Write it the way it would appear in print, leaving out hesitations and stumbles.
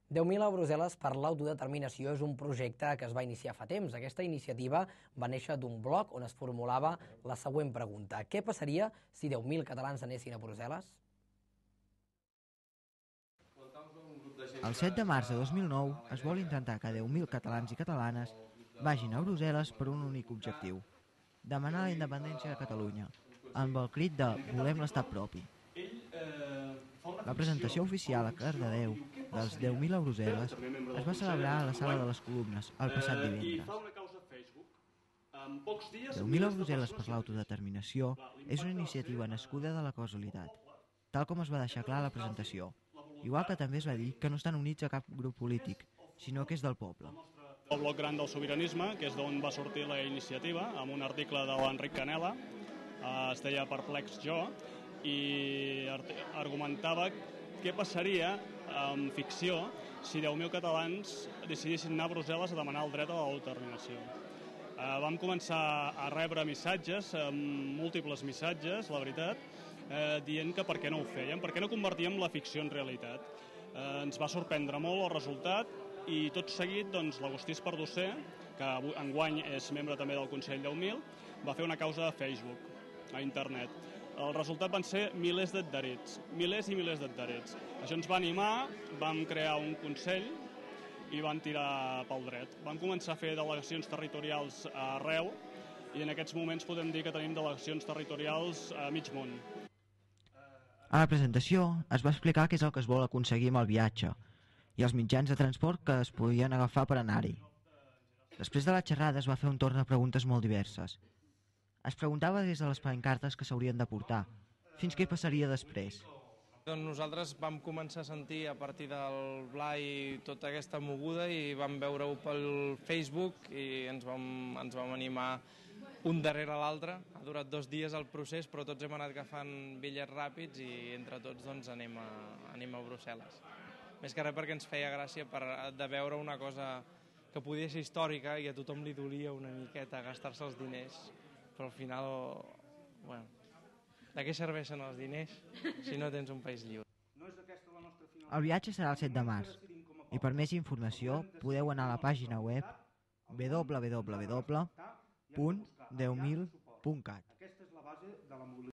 10.000 a Brussel·les per l'autodeterminació és un projecte que es va iniciar fa temps. Aquesta iniciativa va néixer d'un blog on es formulava la següent pregunta. Què passaria si 10.000 catalans anessin a Brussel·les? El 7 de març de 2009 es vol intentar que 10.000 catalans i catalanes vagin a Brussel·les per un únic objectiu: demanar la independència de Catalunya, amb el crit de «Volem l'estat propi». La presentació oficial a Cardedeu dels 10.000 a Brussel·les es va celebrar a la Sala de les Columnes el passat divendres. 10.000 a Brussel·les per l'autodeterminació és una iniciativa nascuda de la casualitat, tal com es va deixar clar a la presentació, igual que també es va dir que no estan units a cap grup polític, sinó que és del poble. El bloc gran del sobiranisme, que és d'on va sortir la iniciativa, amb un article de l'Enric Canela, es deia Perplex jo, i argumentava què passaria en ficció si 10.000 catalans decidissin anar a Brussel·les a demanar el dret a l'autodeterminació. Vam començar a rebre missatges, múltiples missatges, la veritat, dient que per què no ho fèiem, per què no convertíem la ficció en realitat. Ens va sorprendre molt el resultat i tot seguit l'Agustí Espardocer, que enguany és membre també del Consell 10.000, va fer una causa a Facebook, a internet. El resultat van ser milers d'adherits, milers i milers d'adherits. Això ens va animar, vam crear un consell i van tirar pel dret. Vam començar a fer delegacions territorials arreu i en aquests moments podem dir que tenim delegacions territorials a mig món. A la presentació es va explicar què és el que es vol aconseguir amb el viatge i els mitjans de transport que es podien agafar per anar-hi. Després de la xerrada es va fer un torn de preguntes molt diverses. Es preguntava des de les pancartes que s'haurien de portar, fins què passaria després. Doncs nosaltres vam començar a sentir a partir del Blai tota aquesta moguda i vam veure-ho pel Facebook i ens vam animar un darrere l'altre. Ha durat 2 dies el procés, però tots hem anat agafant bitllets ràpids i entre tots anem a Brussel·les. Més que res perquè ens feia gràcia de veure una cosa que podia ser històrica i a tothom li dolia una miqueta gastar-se els diners, però al final, bueno, de què serveixen els diners si no tens un país lliure? El viatge serà el 7 de març i per més informació podeu anar a la pàgina web www.10.000.cat.